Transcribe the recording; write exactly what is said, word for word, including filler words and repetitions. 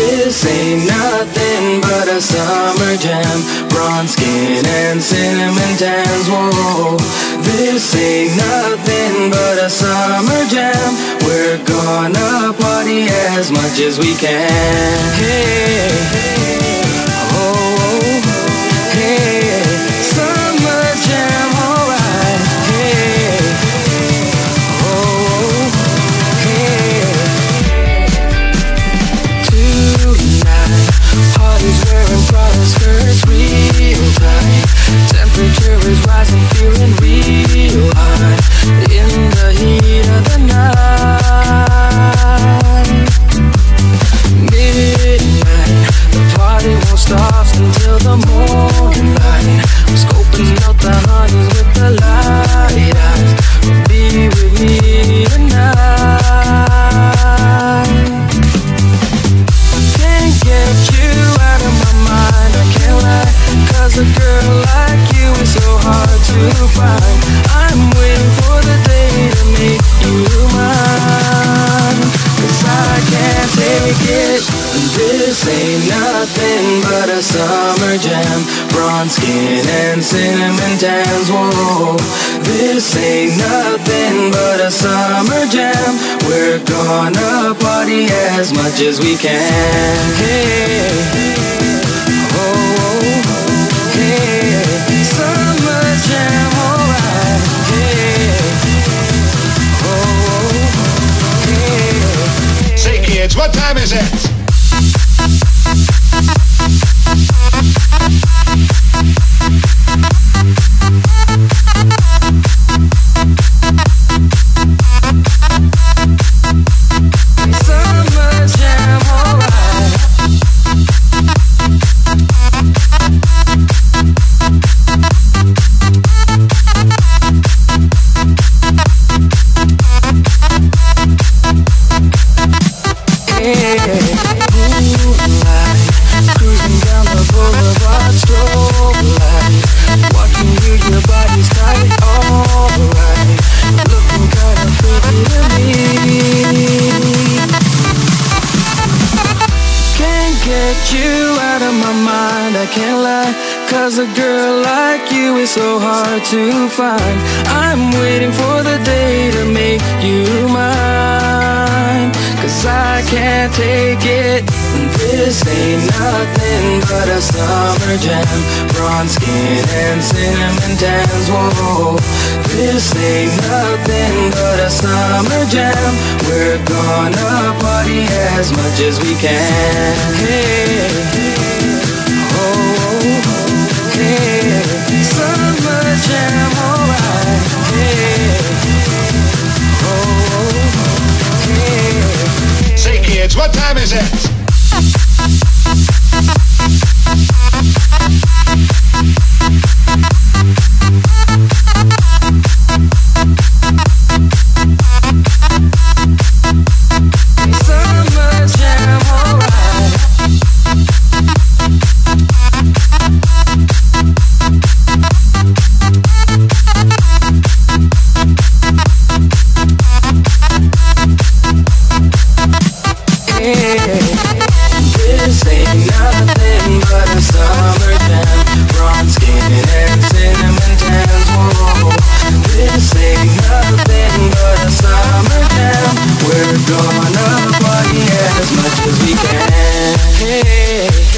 This ain't nothing but a summer jam. Bronze skin and cinnamon tans. Whoa, this ain't nothing but a summer jam. We're gonna party as much as we can. Hey, oh, hey, summer jam, alright. Hey, oh, hey. Tonight, party's wearing Prada skirts real tight. Temperature is rising, feeling real hot. In the heat of the night, midnight, the party won't stop until the morning light. We're scoping out the honeys with the light eyes. Be with me tonight. Can't get you out of my mind, I can't lie. Cause a girl like you is so hard to find. I'm waiting for the day to make you mine. Cause I can't take it. This ain't nothing but a summer jam. Bronze skin and cinnamon tans. Whoa, this ain't nothing but a summer jam. We're gonna party as much as we can. Hey, oh, hey, summer jam, alright. Hey, oh, hey. Say kids, what time is it? Summer jam, alright. Hey, moonlight, cruising down the boulevard, strobe light. Watching you, your body's tight, alright. Looking kinda freaky to me. Can't get you out of my mind, I can't lie. Cause a girl like you is so hard to find. I'm waiting for the day to make you mine. Cause I can't take it. This ain't nothing but a summer jam. Bronze skin and cinnamon tans. Whoa, this ain't nothing but a summer jam. We're gonna party as much as we can. Hey, oh, hey, summer jam, alright. Hey, oh, hey. Say kids, what time is it? Summer jam, alright. Hey, this ain't nothing but a summer jam. Bronze skin and cinnamon tans. Whoa, this ain't nothing but a summer jam. We're gonna party as much as we can. Hey.